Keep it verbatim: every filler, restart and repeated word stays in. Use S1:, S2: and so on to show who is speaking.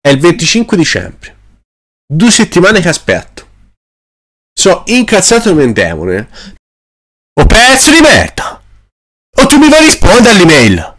S1: È il venticinque dicembre. Due settimane che aspetto. Sono incazzato come un demone. O pezzo di merda! O tu mi vuoi rispondere all'email?